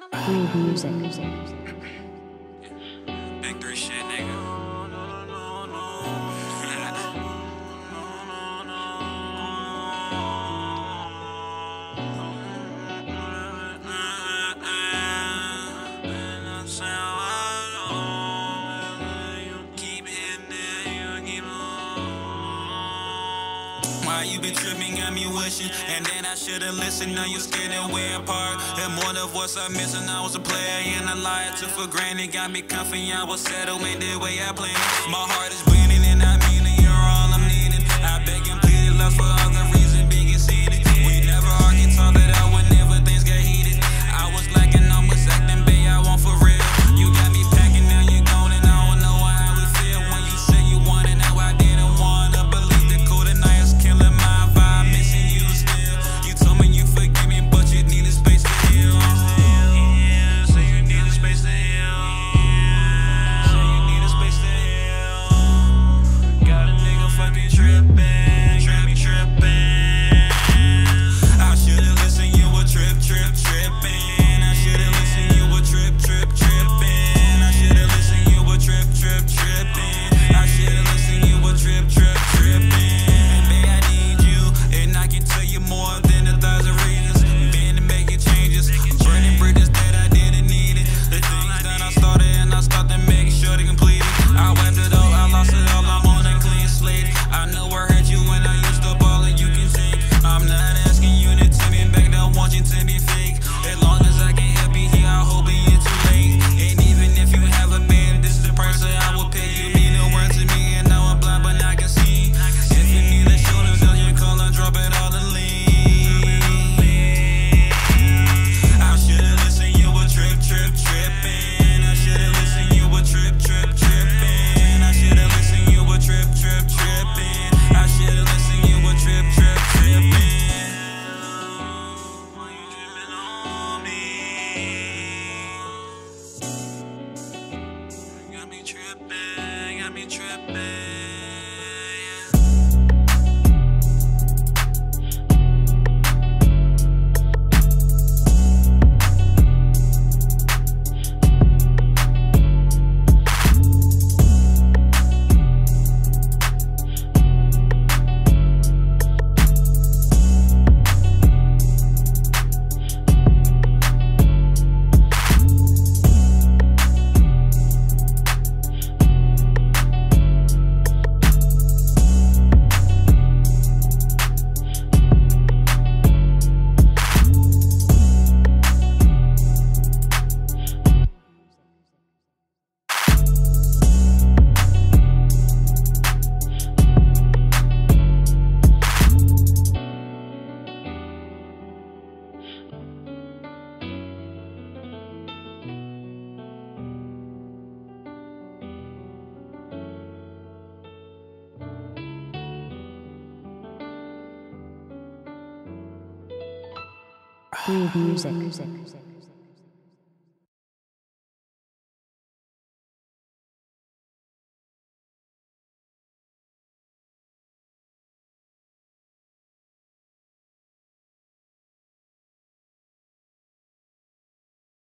Groove music. Big three shit, nigga. Why you been tripping, got me wishing, and then I should've listened. Now you scared and way apart. And more of what's I'm missing. I was a player and a liar, took for granted. Got me comfy, I was settled, ain't the way I planned it. My heart is bleeding and I mean it, you're all I'm needing. I beg and pleaded, love for other reasons, big and seated. We never argued, talked it out whenever things got heated. I was lacking, almost acting bad, I want for real. You got me packing, now you gone, and I don't know how it feel. When you say you want it, now I didn't want to believe the cool tonight is killing my vibe, missing you still. You told me you forgive me, but you need a space to heal. Yeah, say you need a space to heal. Say you need a space to heal. Got a nigga fucking tripping, got me tripping. I should've listened, you were tripping. I should've listened, you were tripping. I should've listened, you were tripping. I should've listened, you were tripping. And babe, I need you, and I can tell you more than 1,000 reasons. Been to making changes, I'm burning bridges that I didn't need it. The things that I started, and I start to make sure they complete it. I wiped it all, I lost it all, I'm on a clean slate. I know I hurt you when I used to ball, and you can take. I'm not asking you to tell me back, don't want you to be fake. As long as I can help you here, I hope it ain't too late. And even if you have a man, this is the price that I will pay. You mean the word to me, and now I'm blind, but I can see. If you need a shoulder, tell you call and drop it all and leave. I should've listened, you were tripping. I should've listened, you were tripping. I should've listened, you were tripping. I should've listened, you were tripping. Why you tripping on me? Got me tripping, got me tripping. Groove music.